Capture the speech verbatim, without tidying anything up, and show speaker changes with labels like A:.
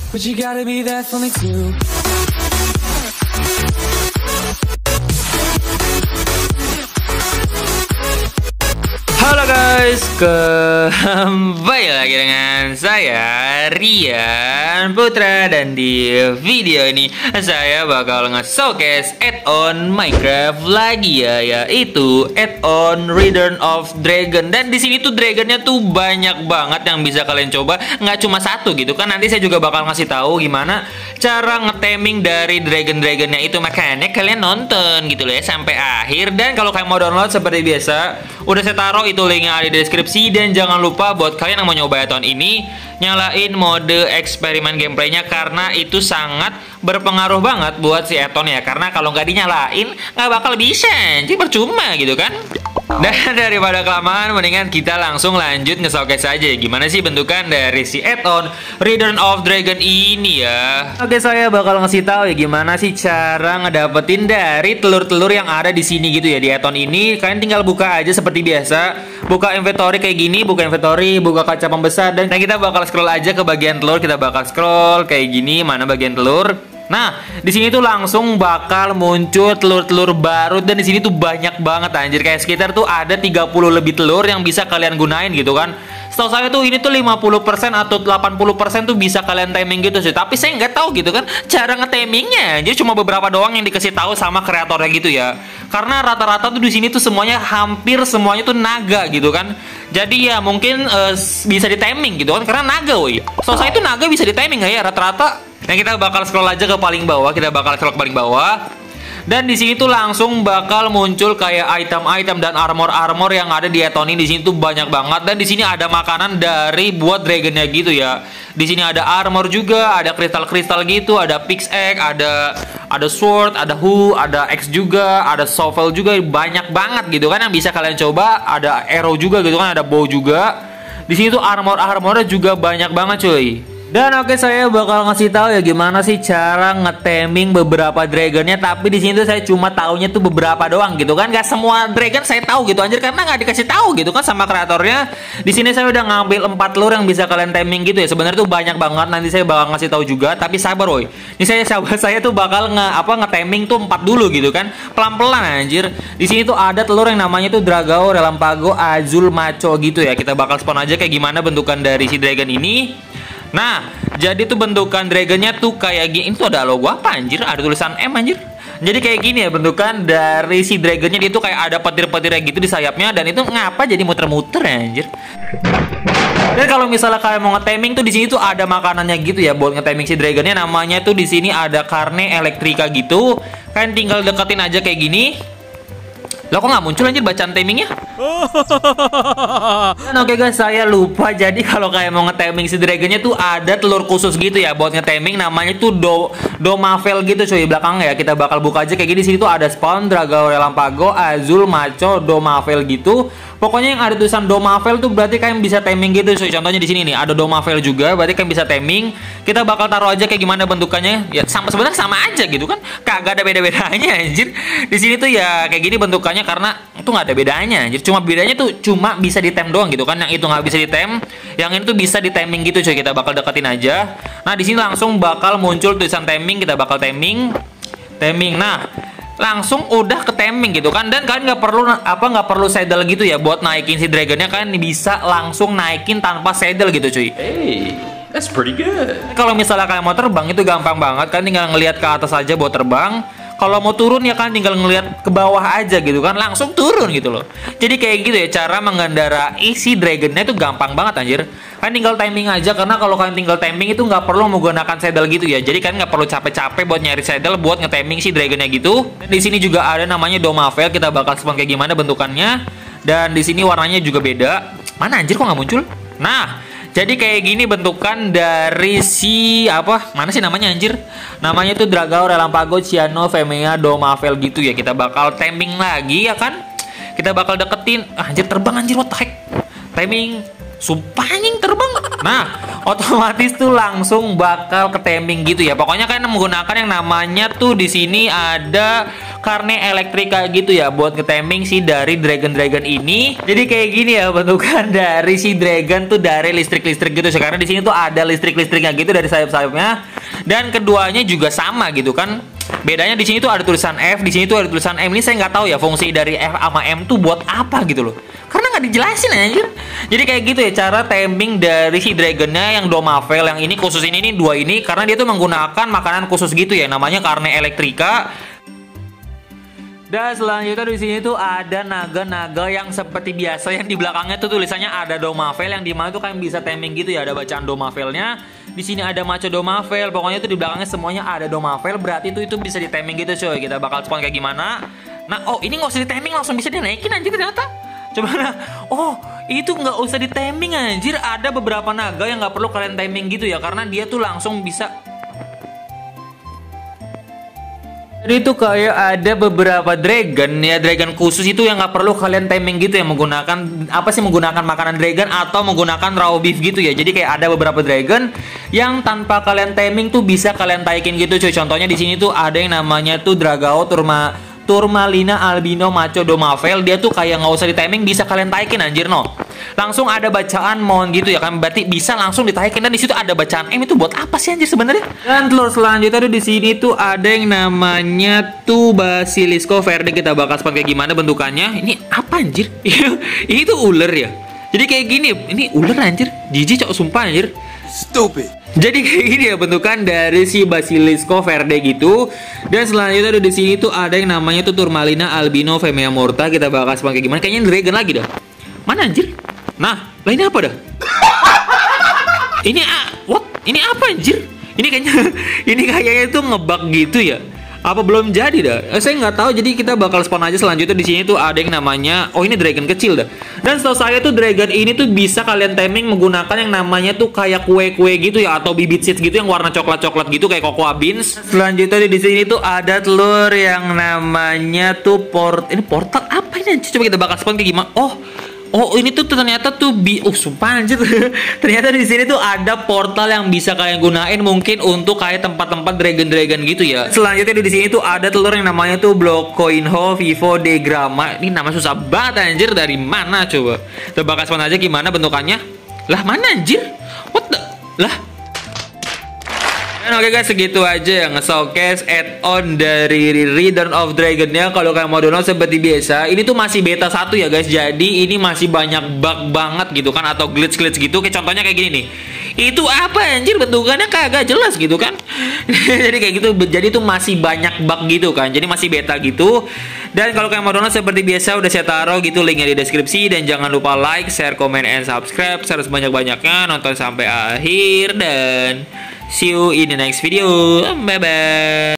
A: But you gotta be there for me too.
B: Halo guys, kembali lagi dengan saya Rian Putra. Dan di video ini saya bakal nge-showcase add-on Minecraft lagi ya, yaitu add-on Return of Dragon. Dan di sini tuh dragonnya tuh banyak banget yang bisa kalian coba, nggak cuma satu gitu kan. Nanti saya juga bakal ngasih tahu gimana cara ngetaming dari dragon-dragonnya itu, makanya kalian nonton gitu loh ya sampai akhir. Dan kalau kalian mau download seperti biasa, udah saya taruh itu linknya ada di deskripsi. Dan jangan lupa buat kalian yang mau nyoba add-on ini, nyalain mode eksperimen gameplaynya, karena itu sangat berpengaruh banget buat si add-on ya. Karena kalau nggak dinyalain nggak bakal bisa, jadi percuma gitu kan. Dan daripada kelamaan, mendingan kita langsung lanjut nge-showcase aja gimana sih bentukan dari si add-on Return of Dragon ini ya. Oke, saya bakal ngasih tahu ya gimana sih cara ngedapetin dari telur-telur yang ada di sini gitu ya di add-on ini. Kalian tinggal buka aja seperti biasa, buka inventory kayak gini, buka inventory, buka kaca pembesar, dan kita bakal scroll aja ke bagian telur. Kita bakal scroll kayak gini, mana bagian telur. Nah, di sini tuh langsung bakal muncul telur-telur baru, dan di sini tuh banyak banget anjir, kayak sekitar tuh ada tiga puluh lebih telur yang bisa kalian gunain gitu kan. Setahu saya tuh ini tuh lima puluh persen atau delapan puluh persen tuh bisa kalian timing gitu sih. Tapi saya nggak tahu gitu kan cara nge-timingnya. Jadi cuma beberapa doang yang dikasih tahu sama kreatornya gitu ya. Karena rata-rata tuh di sini tuh semuanya hampir semuanya tuh naga gitu kan. Jadi ya mungkin uh, bisa di-timing gitu kan, karena naga woi. Setahu saya tuh naga bisa di-timing nggak ya rata-rata. Dan kita bakal scroll aja ke paling bawah, kita bakal scroll ke paling bawah. Dan di sini tuh langsung bakal muncul kayak item-item dan armor-armor yang ada di add-on ini. Di sini tuh banyak banget, dan di sini ada makanan dari buat dragonnya gitu ya. Di sini ada armor juga, ada kristal-kristal gitu, ada pickaxe, ada ada sword, ada hoe, ada axe juga, ada shovel juga, banyak banget gitu kan yang bisa kalian coba. Ada arrow juga gitu kan, ada bow juga. Di sini tuh armor-armornya juga banyak banget cuy. Dan oke, saya bakal ngasih tahu ya gimana sih cara ngetaming beberapa dragonnya. Tapi di sini tuh saya cuma taunya tuh beberapa doang gitu kan. Gak semua dragon saya tahu gitu anjir, karena nggak dikasih tahu gitu kan sama kreatornya. Di sini saya udah ngambil empat telur yang bisa kalian taming gitu ya. Sebenarnya tuh banyak banget. Nanti saya bakal ngasih tahu juga. Tapi sabar woi. Ini saya sabar, saya tuh bakal nge apa ngetaming tuh empat dulu gitu kan. Pelan-pelan anjir. Di sini tuh ada telur yang namanya tuh Dragao, Relampago, Azul, Macho gitu ya. Kita bakal spawn aja kayak gimana bentukan dari si dragon ini. Nah, jadi tuh bentukan dragonnya tuh kayak gini. Itu ada logo apa anjir? Ada tulisan M anjir. Jadi kayak gini ya bentukan dari si dragonnya. Dia tuh kayak ada petir-petirnya gitu di sayapnya. Dan itu ngapa jadi muter-muter ya anjir. Dan kalau misalnya kalian mau ngetaming tuh di sini tuh ada makanannya gitu ya buat ngetaming si dragonnya. Namanya tuh di sini ada karne elektrika gitu. Kalian tinggal deketin aja kayak gini. Lo kok nggak muncul anjir bacaan timingnya? Dan oke guys, saya lupa. Jadi kalau kayak mau ngetaming si dragonnya tuh ada telur khusus gitu ya buat ngetaming. Namanya tuh do Domavel gitu cuy, belakangnya ya. Kita bakal buka aja kayak gini. Sini tuh ada spawn Dragao, Relampago, Azul, Macho, Domavel gitu. Pokoknya yang ada tulisan Domavel tuh berarti kalian bisa timing gitu cuy. Contohnya di sini nih ada Domavel juga, berarti kalian bisa timing. Kita bakal taruh aja kayak gimana bentukannya. Ya sama, sebenarnya sama aja gitu kan. Kagak ada beda-bedanya anjir. Di sini tuh ya kayak gini bentukannya, karena itu nggak ada bedanya. Jadi cuma bedanya tuh cuma bisa di time doang gitu kan. Yang itu nggak bisa di time, yang ini tuh bisa di timing gitu cuy. Kita bakal deketin aja. Nah di sini langsung bakal muncul tulisan timing. Kita bakal timing, timing. Nah langsung udah ke timing gitu kan. Dan kalian nggak perlu apa nggak perlu saddle gitu ya buat naikin si dragonnya. Kalian bisa langsung naikin tanpa saddle gitu cuy.
C: Hey, that's pretty good.
B: Kalau misalnya kalian mau terbang itu gampang banget. Kalian tinggal ngelihat ke atas aja buat terbang. Kalau mau turun ya kan tinggal ngelihat ke bawah aja gitu kan, langsung turun gitu loh. Jadi kayak gitu ya cara mengendarai si dragonnya itu gampang banget anjir. Kan tinggal timing aja, karena kalau kalian tinggal timing itu nggak perlu menggunakan saddle gitu ya. Jadi kan nggak perlu capek-capek buat nyari saddle buat ngetiming si dragonnya gitu. Dan di sini juga ada namanya Domavel. Kita bakal spawn kayak gimana bentukannya. Dan di sini warnanya juga beda. Mana anjir kok nggak muncul? Nah. Jadi kayak gini bentukan dari si apa? Mana sih namanya anjir? Namanya tuh Dragao, Relampago, Ciano, Femea, Domavel gitu ya. Kita bakal timing lagi ya kan? Kita bakal deketin. Ah, anjir terbang anjir, what the heck? Timing. Sumpah anjing terbang. Nah, otomatis tuh langsung bakal ke timing gitu ya. Pokoknya kalian menggunakan yang namanya tuh di sini ada karne elektrika gitu ya buat ke timing si dari dragon-dragon ini. Jadi kayak gini ya bentukan dari si dragon tuh dari listrik-listrik gitu. Sekarang di sini tuh ada listrik-listriknya gitu dari sayap-sayapnya. Dan keduanya juga sama gitu kan. Bedanya di sini tuh ada tulisan F, di sini tuh ada tulisan M. Ini saya nggak tahu ya fungsi dari F sama M tuh buat apa gitu loh. Karena nggak dijelasin anjir. Jadi kayak gitu ya cara timing dari si dragonnya yang Domavel yang ini khusus ini nih dua ini karena dia tuh menggunakan makanan khusus gitu ya namanya karne elektrika. Dan selanjutnya di sini tuh ada naga-naga yang seperti biasa yang di belakangnya tuh tulisannya ada Domavel yang dimana tuh kalian bisa timing gitu ya ada bacaan Domavelnya. Di sini ada Macho Domavel, pokoknya tuh di belakangnya semuanya ada Domavel, berarti tuh itu bisa di timing gitu coy. Kita bakal spawn kayak gimana? Nah, oh ini nggak usah di timing langsung bisa dinaikin anjir ternyata. Coba nah, oh itu nggak usah di timing anjir. Ada beberapa naga yang nggak perlu kalian timing gitu ya karena dia tuh langsung bisa. Jadi itu kayak ada beberapa dragon ya dragon khusus itu yang nggak perlu kalian timing gitu ya menggunakan apa sih menggunakan makanan dragon atau menggunakan raw beef gitu ya. Jadi kayak ada beberapa dragon yang tanpa kalian timing tuh bisa kalian taikin gitu cuy. Contohnya di sini tuh ada yang namanya tuh Dragao Turma Turmalina Albino Macho Domavel. Dia tuh kayak nggak usah di timing bisa kalian taikin anjir no. Langsung ada bacaan mon gitu ya kan berarti bisa langsung ditaikin dan di situ ada bacaan M itu buat apa sih anjir sebenarnya? Dan telur selanjutnya tuh di sini tuh ada yang namanya tuh Basilisco Verde. Kita bakal spawn kayak gimana bentukannya? Ini apa anjir? Ini tuh ular ya. Jadi kayak gini, ini ular anjir. Jijik cok sumpah anjir.
C: Stupid.
B: Jadi kayak gini ya bentukan dari si Basilisco Verde gitu. Dan selanjutnya tuh di sini tuh ada yang namanya tuh Turmalina Albino Femea Morta. Kita bakal spawn kayak gimana? Kayaknya dragon lagi dah. Mana anjir? Nah, lah ini apa dah? Ini ah, what? Ini apa anjir? Ini kayaknya ini kayaknya itu ngebug gitu ya. Apa belum jadi dah? Eh, saya nggak tahu. Jadi kita bakal spawn aja selanjutnya di sini tuh ada yang namanya oh ini dragon kecil dah. Dan setahu saya tuh dragon ini tuh bisa kalian timing menggunakan yang namanya tuh kayak kue-kue gitu ya atau bibit seeds gitu yang warna coklat-coklat gitu kayak cocoa beans. Selanjutnya di sini tuh ada telur yang namanya tuh port ini portal apa ini? Coba kita bakal spawn kayak gimana? Oh, Oh ini tuh ternyata tuh bi, uh sumpah anjir. Ternyata di sini tuh ada portal yang bisa kalian gunain mungkin untuk kayak tempat-tempat dragon-dragon gitu ya. Selanjutnya di sini tuh ada telur yang namanya tuh Blocoinho Vivo de Grama. Ini nama susah banget anjir, dari mana coba? Kita bakal spawn aja gimana bentukannya. Lah mana anjir? What the? Lah. Dan oke guys, segitu aja yang nge-showcase add-on dari Return of Dragon-nya. Kalau kalian mau download seperti biasa, ini tuh masih beta satu ya guys. Jadi ini masih banyak bug banget gitu kan, atau glitch-glitch gitu. Kayak contohnya kayak gini nih. Itu apa anjir, bentukannya kagak jelas gitu kan. Jadi kayak gitu. Jadi tuh masih banyak bug gitu kan. Jadi masih beta gitu. Dan kalau kalian mau download seperti biasa udah saya taruh gitu linknya di deskripsi. Dan jangan lupa like, share, comment, and subscribe. Harus banyak-banyaknya nonton sampai akhir. Dan see you in the next video. Bye bye.